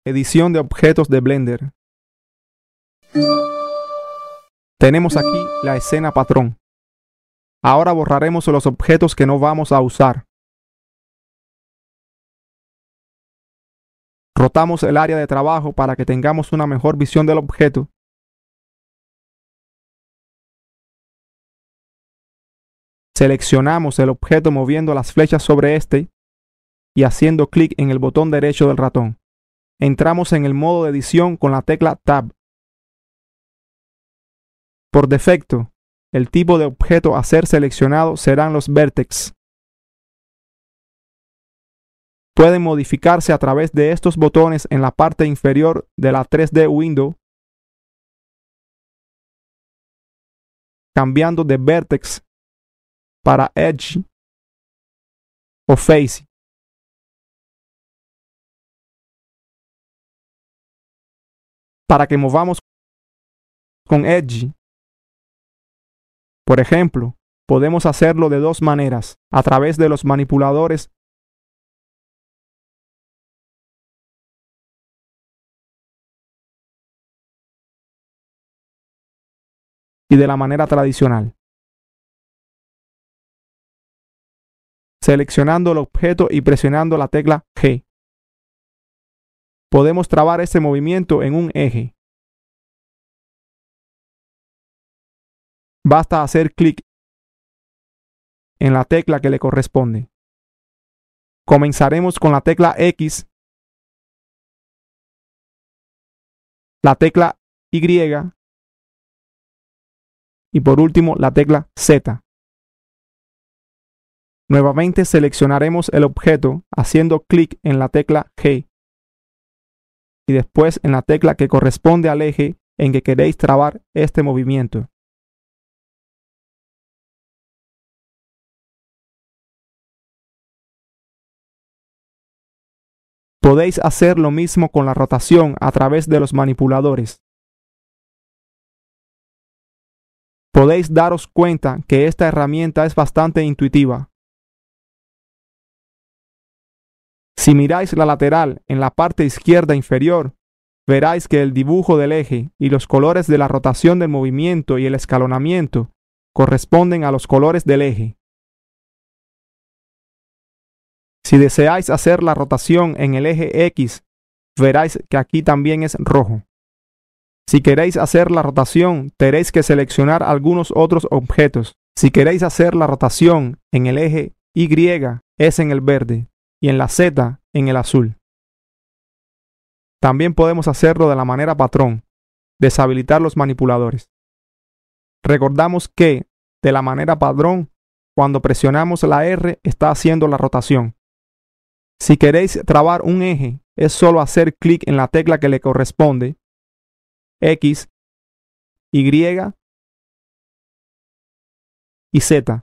edición de objetos de Blender. Tenemos aquí la escena patrón. Ahora borraremos los objetos que no vamos a usar. Rotamos el área de trabajo para que tengamos una mejor visión del objeto. Seleccionamos el objeto moviendo las flechas sobre este y haciendo clic en el botón derecho del ratón. Entramos en el modo de edición con la tecla Tab. Por defecto, el tipo de objeto a ser seleccionado serán los vértices. Pueden modificarse a través de estos botones en la parte inferior de la 3D Window, cambiando de Vertex para Edge o Face. Para que movamos con Edge, por ejemplo, podemos hacerlo de dos maneras, a través de los manipuladores y de la manera tradicional. Seleccionando el objeto y presionando la tecla G. Podemos trabar este movimiento en un eje. Basta hacer clic en la tecla que le corresponde. Comenzaremos con la tecla X, la tecla Y y por último la tecla Z. Nuevamente seleccionaremos el objeto haciendo clic en la tecla G y después en la tecla que corresponde al eje en que queréis trabar este movimiento. Podéis hacer lo mismo con la rotación a través de los manipuladores. Podéis daros cuenta que esta herramienta es bastante intuitiva. Si miráis la lateral en la parte izquierda inferior, veréis que el dibujo del eje y los colores de la rotación del movimiento y el escalonamiento corresponden a los colores del eje. Si deseáis hacer la rotación en el eje X, veréis que aquí también es rojo. Si queréis hacer la rotación, tenéis que seleccionar algunos otros objetos. Si queréis hacer la rotación en el eje Y, es en el verde, y en la Z, en el azul. También podemos hacerlo de la manera patrón, deshabilitar los manipuladores. Recordamos que, de la manera patrón, cuando presionamos la R está haciendo la rotación. Si queréis trabar un eje, es solo hacer clic en la tecla que le corresponde, X, Y y Z.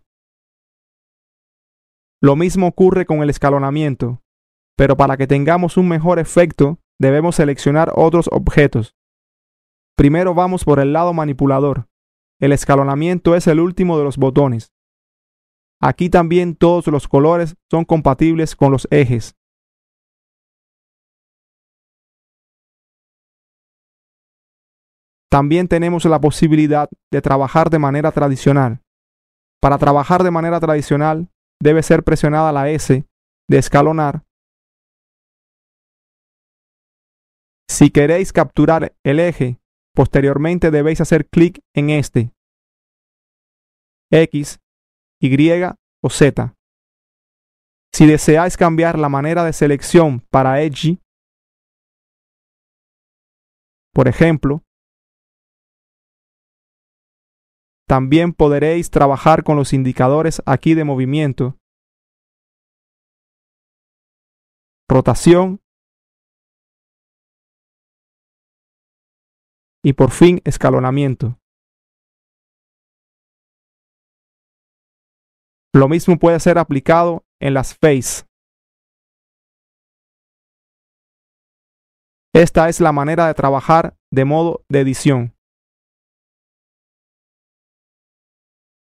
Lo mismo ocurre con el escalonamiento, pero para que tengamos un mejor efecto, debemos seleccionar otros objetos. Primero vamos por el lado manipulador. El escalonamiento es el último de los botones. Aquí también todos los colores son compatibles con los ejes. También tenemos la posibilidad de trabajar de manera tradicional. Para trabajar de manera tradicional, debe ser presionada la S de escalonar. Si queréis capturar el eje, posteriormente debéis hacer clic en este, X, Y o Z. Si deseáis cambiar la manera de selección para Edge, por ejemplo, también podréis trabajar con los indicadores aquí de movimiento, rotación y por fin escalonamiento. Lo mismo puede ser aplicado en las faces. Esta es la manera de trabajar de modo de edición.